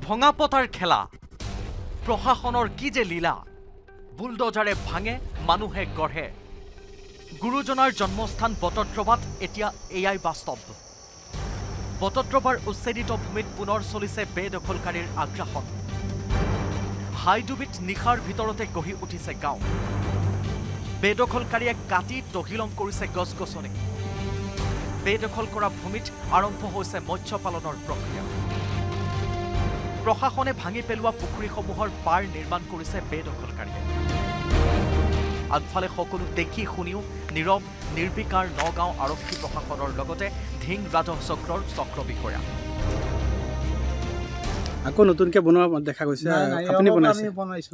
ভঙাপতাৰ খেলা প্ৰশাসনৰ কি যে লীলা বুলডজাৰে ভাঙে মানুহে গঢ়ে গুৰুজনাৰ জন্মস্থান বটদ্ৰৱাত এতিয়া এয়াই বাস্তৱ বটদ্ৰৱাৰ উচ্ছেদিত ভূমিত পুনৰ চলিছে বেদখলকাৰীৰ আগ্ৰাসন হাইডুবিত নিখাৰ ভিতৰতে গঢ়ি উঠিছে গাঁও বেদখলকাৰীয়ে কাটি তহিলং কৰিছে গছ-গছনি বেদখল কৰা ভূমিত আৰম্ভ হৈছে মৎস্য পালনৰ প্ৰক্ৰিয়া প্ৰশাসনে ভাঙি পেলোৱা পুখুৰীসমূহৰ পাৰ নিৰ্মাণ কৰিছে বেদখলকাৰীয়ে আনফালে সকলো দেখি শুনিও নীৰৱ নিৰ্বিকাৰ নগাঁও আৰক্ষী প্ৰশাসনৰ লগতে ধিং ৰাজহ চক্ৰৰ চক্ৰ বিষয়া আকৌ নতুনকে বনোৱা দেখা গৈছে আপুনি বনাইছে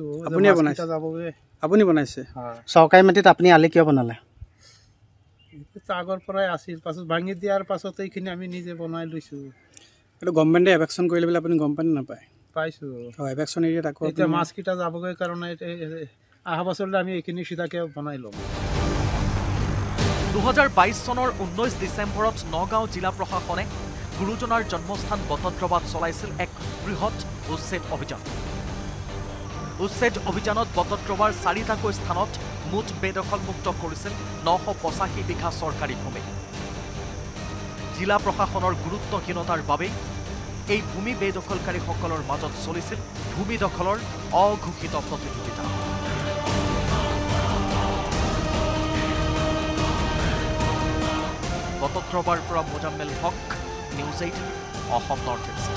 আপুনি বনাইছে চৰকাৰী মাটিত আপুনি আলি কিয় বনালে আগৰ পৰাই আছিল পাছত ভাঙি দিয়াৰ পাছত এইখিনি আমি নিজে বনাই লৈছো এইটো গভৰ্ণমেণ্টে এভেকশ্যন কৰিলে বুলি আপুনি গম পায় নাপায় পাইছো এভেকশ্যন এৰিয়াত আকৌ এতিয়া মাছকেইটা যাবগৈ কাৰণে অহা বছৰলৈ আমি এইখিনি সিধাকে বনাই ল'ম 2022 চনৰ 19 ডিচেম্বৰত নগাঁও জিলা প্ৰশাসনে গুৰুজনাৰ জন্মস্থান বটদ্ৰৱাত চলাইছিল এক বৃহৎ উচ্ছেদ অভিযান উচ্ছেদ অভিযানত বটদ্ৰৱাৰ 4টাকৈ স্থানত মুঠ বেদখলমুক্ত কৰিছিল 985 বিঘা চৰকাৰী ভূমি জিলা প্ৰশাসনৰ গুৰুত্বহীনতাৰ বাবে এই ভূমি বেদখলকাৰীসকলৰ মাজত চলিছিল ভূমি দখলৰ অঘোষিত প্ৰতিযোগিতা বটদ্ৰৱাৰ পৰা Mozammel Haque News18 Assam Northeast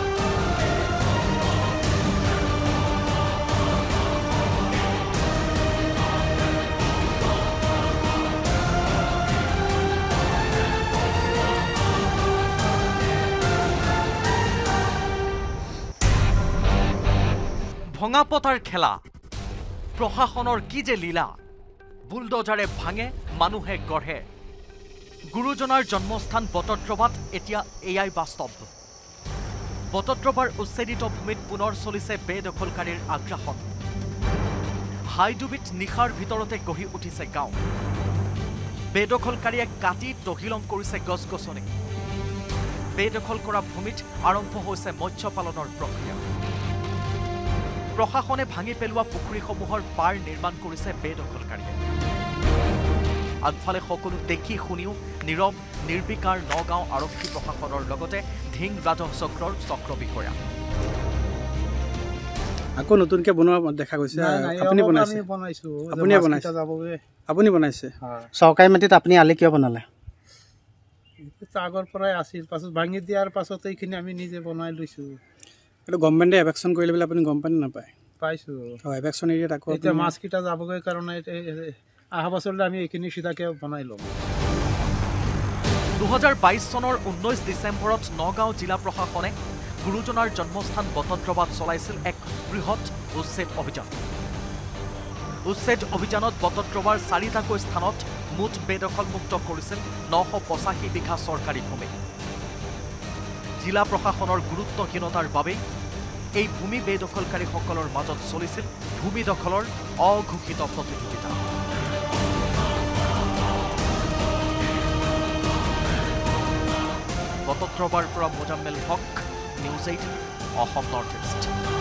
ভঙাপতাৰ খেলা প্ৰশাসনৰ কি যে লীলা বুলডজাৰে ভাঙে মানুহে গঢ়ে গুৰুজনাৰ জন্মস্থান বটদ্ৰৱাত এতিয়া এয়াই বাস্তৱ বটদ্ৰৱাৰ উচ্ছেদিত ভূমিত পুনৰ চলিছে বেদখলকাৰীৰ আগ্ৰাসন হাইডুবিত নিখাৰ ভিতৰতে গঢ়ি উঠিছে গাঁও বেদখলকাৰীয়ে কাটি তহিলং কৰিছে গছ-গছনি বেদখল কৰা ভূমিত আৰম্ভ হৈছে মৎস্য পালনৰ প্ৰক্ৰিয়া প্ৰশাসনে ভাঙি পেলোৱা পুখুৰীসমূহৰ পাৰ নিৰ্মাণ কৰিছে বেদখলকাৰীয়ে আনফালে সকলো দেখি শুনিও নীৰৱ নিৰ্বিকাৰ নগাঁও আৰক্ষী প্ৰশাসনৰ লগতে ধিং ৰাজহ চক্ৰৰ চক্ৰ বিষয়া আকৌ নতুনকে বনোৱা দেখা গৈছে আপুনি বনাইছে চৰকাৰী মাটিত আপুনি আলি কিয় বনালে আগৰ পৰাই আছিল পাছত ভাঙি দিয়াৰ পাছত এইখিনি আমি নিজে বনাই লৈছো এইটো গভৰ্ণমেণ্টে এভেকশ্যন কৰিলে বুলি আপুনি গম পায় নাপায় পাইছো এভেকশ্যন এৰিয়াত আকৌ এতিয়া মাছকেইটা যাবগৈ কাৰণে অহা বছৰলৈ আমি এইখিনি সিধাকে বনাই ল'ম 2022 চনৰ 19 ডিচেম্বৰত নগাঁও জিলা প্ৰশাসনে গুৰুজনাৰ জন্মস্থান বটদ্ৰৱাত চলাইছিল এক বৃহৎ উচ্ছেদ অভিযান উচ্ছেদ অভিযানত বটদ্ৰৱাৰ 4টাকৈ স্থানত মুঠ বেদখলমুক্ত কৰিছিল 985 বিঘা চৰকাৰী ভূমি জিলা প্ৰশাসনৰ গুৰুত্বহীনতাৰ বাবে এই ভূমি বেদখলকাৰীসকলৰ মাজত চলিছিল ভূমি দখলৰ অঘোষিত প্ৰতিযোগিতা বটদ্ৰৱাৰ পৰা Mozammel Haque News18 Assam Northeast